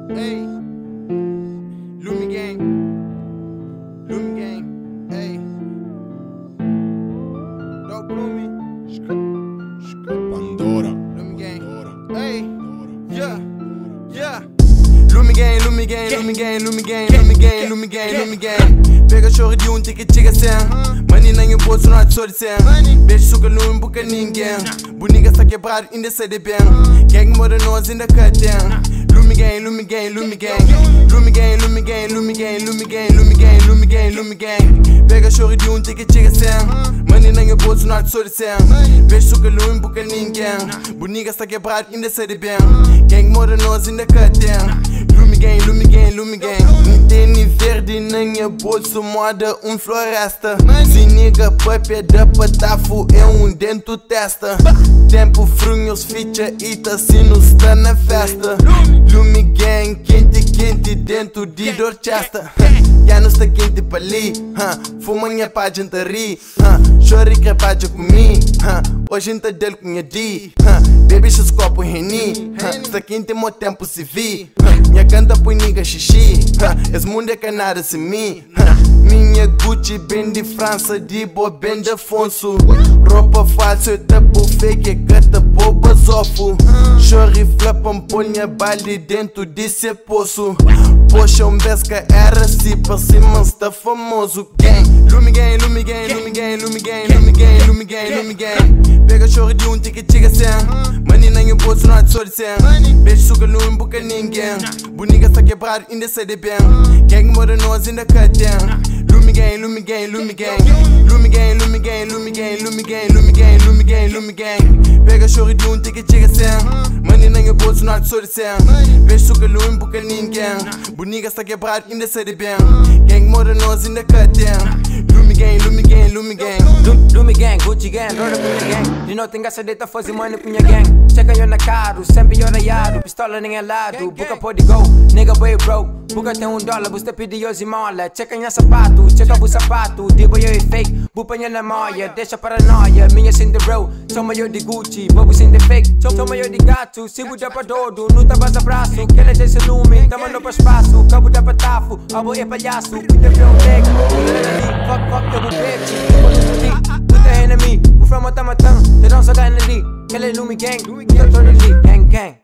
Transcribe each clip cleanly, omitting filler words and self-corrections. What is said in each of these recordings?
Hey, Lumi Gang, hey, Dog Lumi, Pandora, Lumi Gang, hey, yeah, Lumi Gang, Lumi Gang, Lumi Gang, Lumi Gang, Lumi Gang, Lumi Gang, Lumi Gang. Pega chorro de ticket chega sem, money na minha bolsa não há de sorte sem. Beijo suca Lumi buca ninguém, bonita está quebrado ainda sai de bem. Gang mora nós ainda cadê? Lumi Gang, Lumi Gang, Lumi Gang, Lumi Gang, Lumi Gang, Lumi Gang, Lumi Gang, Lumi Gang, Lumi Gang, Lumi Gang. Pega chorro de ticket chega sem, money na minha bolsa não há de sorte sem. Beijo suca Lumi buca ninguém, bonita está quebrado ainda sai de bem. Gang mora nós ainda cadê? Lumi Gang, Lumi Gang, Lumi Gang. Um tênis verde na minha bolsa, moda floresta. Se nigga papel da patafo é dentro testa. Tempo frunhos, ficha e tassino está na festa. Lumi Gang, quente, quente dentro de Dorchester. Já não está quente para ali, fuma minha página tá ri. Chore que a página comi, hoje não tá dele com a D. Baby, os copos reni, está quente meu tempo se vi. Minha canta põe nigga xixi, esse mundo é canada se mi. Minha Gucci bem de França, Dibo bem de Afonso. Roupa falsa, eu tapo fake, gata boba zofo. Chore flapa, polha baile dentro desse poço. Poxa, besca era se pra cima está famoso. Gang, Lumi Gang, Lumi Gang, Lumi Gang, Lumi Gang, Lumi Gang, Lumi Gang, Lumi Gang. Pega chorro de ticket chega sem, money na minha bolsa não há de sorte sem. Beijo suca Lumi buca ninguém, bonita está quebrado ainda sai de bem. Gang mora nós ainda cadê? Lumi Gang, Lumi Gang, Lumi Gang, Lumi Gang, Lumi Gang, Lumi Gang, Lumi Gang, Lumi Gang, Lumi Gang, Lumi Gang. Pega chorro de ticket chega sem, money na minha bolsa não há de sorte sem. Beijo suca Lumi buca ninguém, bonita está quebrado ainda sai de bem. Gang mora nós ainda cadê? Lumi Gang, Lumi Gang, Lumi Gang. Lumi Gang, Gucci Gang, roda com minha gang. De noite engaça deita fazer money com minha gang. Chega eu na caro, sempre eu raiado. Pistola nem é lado, buca pode go. Nigga way broke, buca tem $1, você pediu os mola. Checa minha sapato, checa o sapato. Dibo eu é fake, bupa minha na moia. Deixa paranoia, minha sem the road. Soma eu de Gucci, bobo sem the fake. Soma eu de gato, se buda pra todo. Não tá base abraço, que ela tem esse lume. Tamo no pra espaço, cabo da patafo. Abo é palhaço, cuida pra leg. Fuck the bitch, put the enemy. We from Otamatang, they don't suck energy. Kill it, Lumi Gang, gang, gang.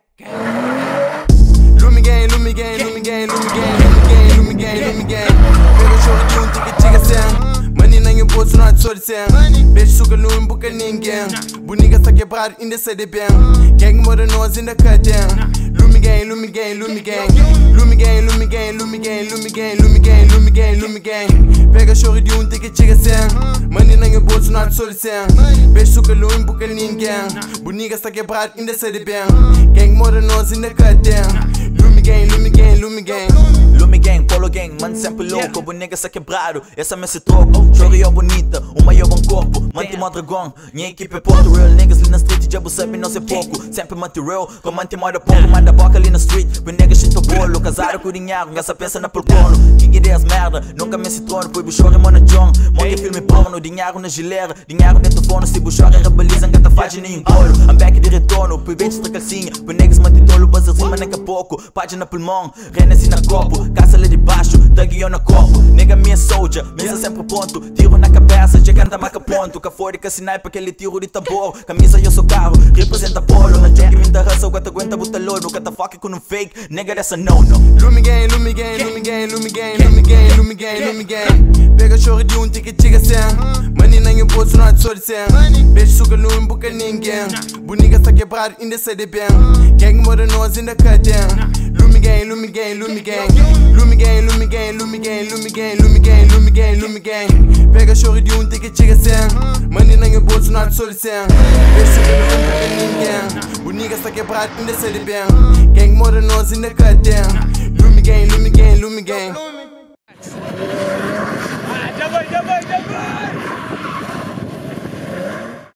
Lumi Gang, Lumi Gang, Lumi Gang, Lumi Gang, Lumi Gang, Lumi Gang, Lumi Gang. Pega chorro de ticket chega sem, money na minha bolsa não há de sorte sem. Beijo suca Lumi buca ninguém, bonita está quebrado ainda sai de bem. Gang mora nós ainda cadê? Lumi Gang, Lumi Gang, Lumi Gang, Lumi Gang, Lumi Gang, Lumi Gang, Lumi Gang, Lumi Gang, Lumi Gang, Lumi Gang. Pega chorro de ticket chega sem, money na minha bolsa não há de sorte sem. Beijo suca Lumi buca ninguém, bonita está quebrado ainda sai de bem. Gang mora nós ainda cadê? Lumi Gang, Lumi Gang, Lumi Gang. Lumi Gang, Polo Gang, mano sempre louco. Bonega está quebrado, essa me se troco. Chorei bonita, o maior bom corpo. Manti-mo dragão, minha equipe é ponto real. Niggas ali na street, já sabe não sei pouco. Sempre manti real, com manti-mo da pouco. Manda boca ali na street, bonega xinto bolo. Casado com dinheiro, gasta pensa na polcono. King ideias merda, nunca me se trono. Pois buchore mona John, monte filme porno. Dinheiro na gilera, dinheiro dentro do forno. Se buchore rebeliza, gata faz nem encolo. I'm back de retorno, pois beijo extra calcinha. Bonegas manti tolo, base rima nem que pouco. Página pulmão, renasci na copo. Caça lá de baixo, tag eu na copo. Nega minha soldier, mesa sempre ponto. Tiro na cabeça, chegando a marca ponto. Cafórica sniper, aquele tiro de tambor. Camisa eu sou carro, representa polo. Na check me da raça, o gato aguenta butalô. Nunca tá fuck com fake, nega dessa no. Lumi Gang, Lumi Gang, Lumi Gang, Lumi Gang, Lumi Gang, Lumi Gang, Lumi Gang. Pega chorro de ticket chega sem, money na minha bolsa não há de sorte sem. Beijo suca Lumi buca ninguém, bonita está quebrado ainda sai de bem. Gang mora nós ainda cadê? Lumi Gang, Lumi Gang, Lumi Gang, Lumi Gang, Lumi Gang, Lumi Gang, Lumi Gang, Lumi Gang, Lumi Gang, Lumi Gang. Pega chorro de ticket chega sem, money na minha bolsa não há de sorte sem. Beijo suca Lumi buca ninguém, bonita está quebrado ainda sai de bem. Gang mora nós ainda cadê? Lumi Gang, Lumi Gang, Lumi Gang.